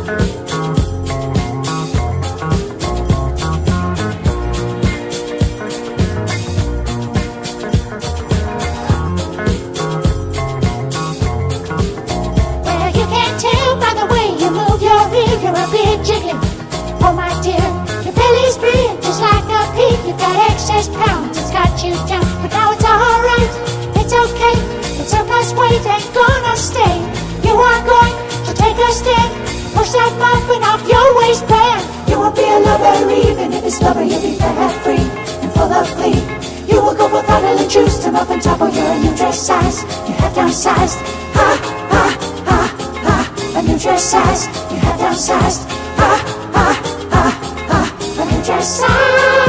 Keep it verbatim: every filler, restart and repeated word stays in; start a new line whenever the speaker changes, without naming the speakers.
You're a big chicken, oh my dear. Your belly's big, just like a pig. You've got excess pounds, it's got you down. But now it's alright, it's okay. The surplus weight ain't gonna stay. You are going to take a stand. Push that muffin off your waistband. You won't be a lover even if it's lover. You'll be fat, free, and full of glee. You will go for Topple and choose to Muffin Topple. You're a new dress size, you have downsized. Ha, ha, ha, ha. A new dress size, you have downsized. Ha, ha, ha, ha. A new dress size.